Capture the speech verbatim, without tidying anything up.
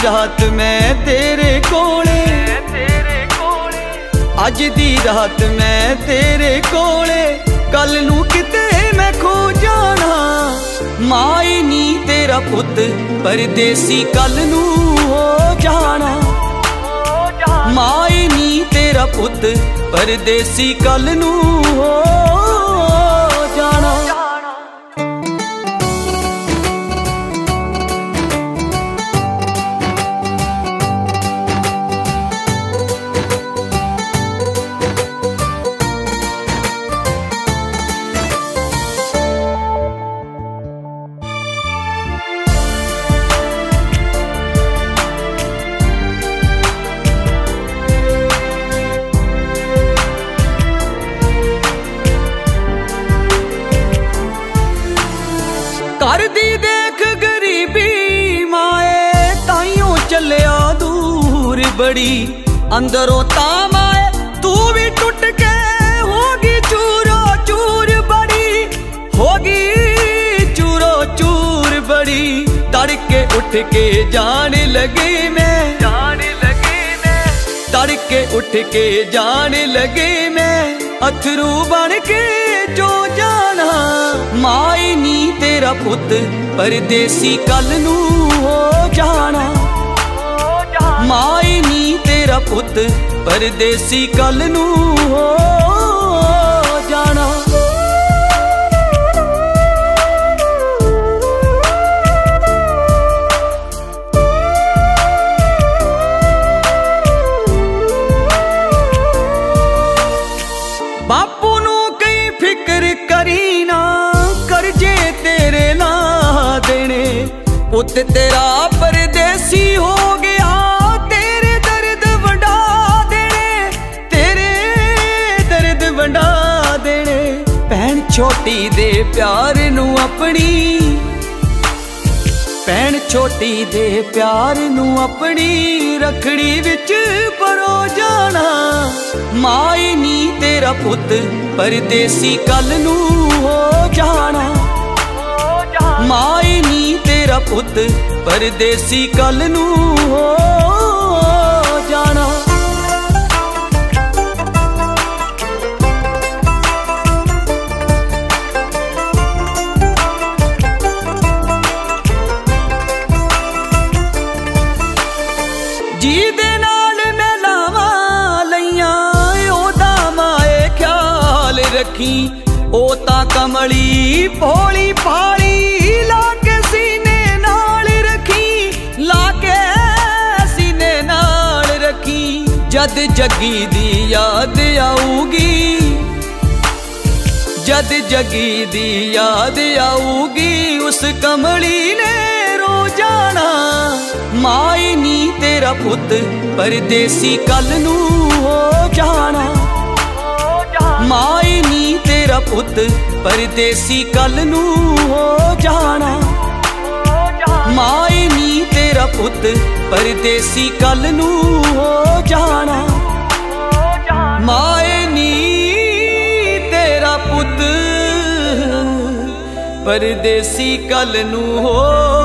रात मैं तेरे कोले, अज दी रात मैं तेरे कोले, कल नू किते मैं खो जाना। माई नी तेरा पुत परदेसी कल नू हो जाना। माई नी तेरा पुत परदेसी कल नू हो जाना। घर दी देख गरीबी माए, ताइयों चलिया दूर बड़ी, अंदरों ताम आए तू भी टुट के होगी चूरो चूर बड़ी, होगी चूरो चूर बड़ी। तड़के उठ के जाने लगे मैं, जाने लगे मैं, तड़के उठ के जाने लगे मैं, अथरू बन के जो जाना। माई नी तेरा पुत परदेसी कल नू हो जाना। माई नी तेरा पुत परदेसी कल नू हो जाना। बापू नू कई फिक्र करी ना, करजे तेरे ना देने, पुत तेरा परदेसी हो गया, तेरे दर्द वंडा देने, तेरे दर्द वंडा देने। भैन छोटी दे प्यार नू अपनी, भैन छोटी दे प्यार नू अपनी, रखड़ी विच परो जाना। माई नी तेरा पुत परदेसी कल नू हो जाना। माई नी तेरा पुत परदेसी कल नू हो जाना। जी दे नाल मैं लावा लइयां, ओदा माए ख्याल रखी, ओ ता कमली भोली भाली, लाके सीने नाल रखी, लाके सीने नाल रखी। जद जगी दी याद आऊगी, जद जगी दी याद आऊगी, उस कमली ने रो जाना। माई नी तेरा पुत परदेसी कल नू हो जाना। माई नी तेरा पुत परदेसी कल नू हो जाना। माई नी तेरा पुत परदेसी कल नू हो जाना। माए नी तेरा पुत परदेसी कल नू हो